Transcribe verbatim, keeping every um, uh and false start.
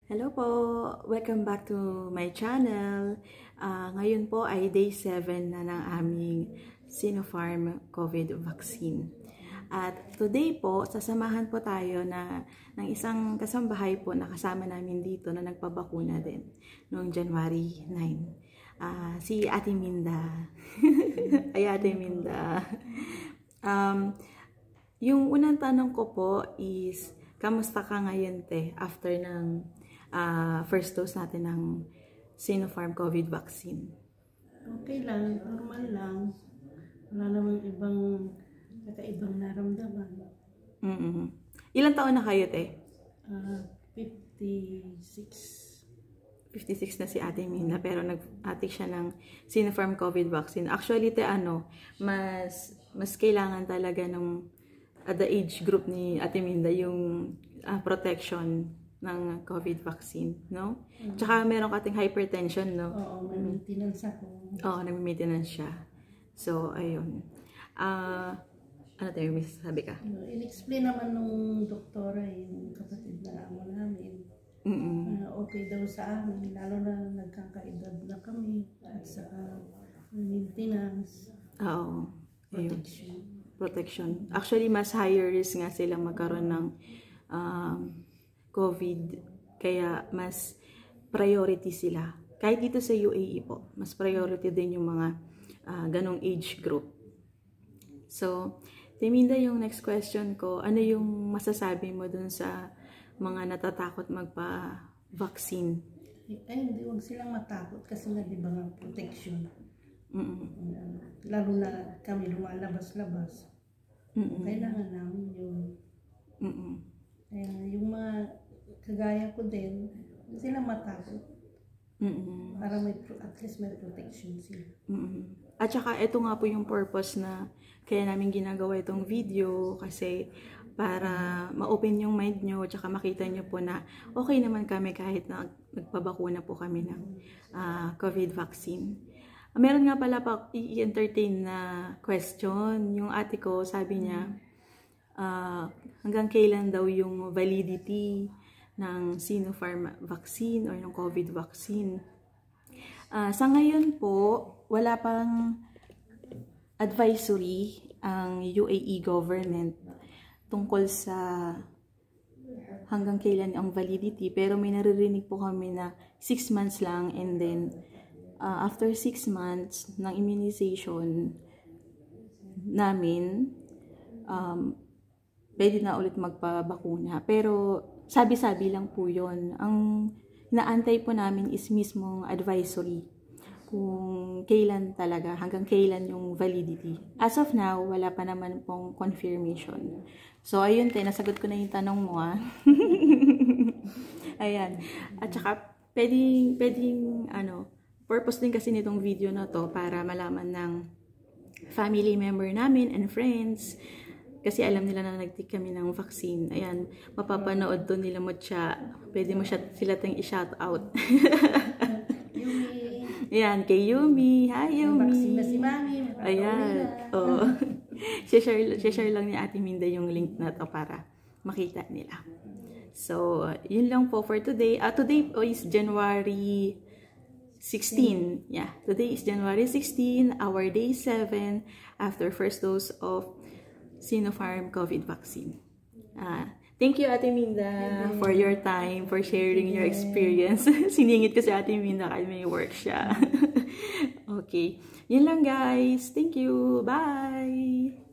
Hello po! Welcome back to my channel. Uh, ngayon po ay day seven na ng aming Sinopharm COVID vaccine. At today po, sasamahan po tayo na ng isang kasambahay po na kasama namin dito na nagpabakuna din noong January ninth. Uh, si Ateh Minda. Ay, Ateh Minda. Um, yung unang tanong ko po is, kamusta ka ngayon, te, after ng uh, first dose natin ng Sinopharm COVID vaccine? Okay lang, normal lang. Wala namang ibang kakaibang naramdaman. Mm-hmm. Ilang taon na kayo, te? Uh, fifty-six. fifty-six na si Ateh Minda, pero nag-atik siya ng Sinopharm COVID vaccine. Actually, te, ano, mas, mas kailangan talaga ng at the age group ni Ateh Minda yung uh, protection ng COVID vaccine, no? Mm-hmm. Tsaka meron kating hypertension, no? Oo, may maintenance ako. Oo, nag-maintenance siya. So, ayun. Uh, ano tayo, may sasabi ka? In-explain naman nung doktora, yung kapatid na amo namin. Mm -mm. Uh, okay daw sa amin, lalo na nagkakaedad na kami at sa uh, maintenance. Oo. Protection. Ayun. Protection. Actually, mas higher risk nga sila magkaroon ng um, COVID, kaya mas priority sila. Kahit dito sa U A E po, mas priority din yung mga uh, ganong age group. So, Ateh Minda, yung next question ko, ano yung masasabi mo dun sa mga natatakot magpa-vaccine? Ay, hindi, huwag silang matakot kasi nga di ba nga protection. Mm -mm. Uh, lalo na kami lumalabas-labas. Mm -mm. Kailangan namin yun. Mm -mm. Kaya yung mga kagaya ko din, hindi silang matakot. Mm -mm. Para may, at least may protection sila. Mm -mm. At saka ito nga po yung purpose na kaya namin ginagawa itong video, kasi para ma-open yung mind nyo, at saka makita nyo po na okay naman kami kahit na nagpabakuna po kami ng uh, COVID vaccine. Meron nga pala pa i-entertain na question. Yung ate ko, sabi niya, uh, hanggang kailan daw yung validity ng Sinopharm vaccine or ng COVID vaccine. Uh, sa ngayon po, wala pang advisory ang U A E government tungkol sa hanggang kailan ang validity, pero may naririnig po kami na six months lang, and then uh, after six months ng immunization namin, um, pwede na ulit magpabakuna. Pero sabi-sabi lang po yun. Ang naantay po namin is mismong advisory kung kailan talaga, hanggang kailan yung validity. As of now, wala pa naman pong confirmation. So, ayun, te, nasagot ko na yung tanong mo, ah. Ayan. At saka, pwedeng, pwedeng, ano, purpose din kasi nitong video na to para malaman ng family member namin and friends, kasi alam nila na nag-take kami ng vaccine. Ayan, mapapanood to nila mo siya. Pwede mo siya, sila tayong i-shout out. Yumi. Ayan, kay Yumi. Hi, Yumi. Vaccine na si Mami. Ayan. Oo. share, share lang ni Ateh Minda yung link na to para makita nila. So, yun lang po for today. Uh, today is January sixteenth. Yeah, today is January sixteenth, our day seven after first dose of Sinopharm COVID vaccine. Uh, thank you, Ateh Minda, for your time, for sharing your experience. Siningit ko si Ateh Minda kahit may work siya. Okay. Yun lang, guys. Thank you. Bye!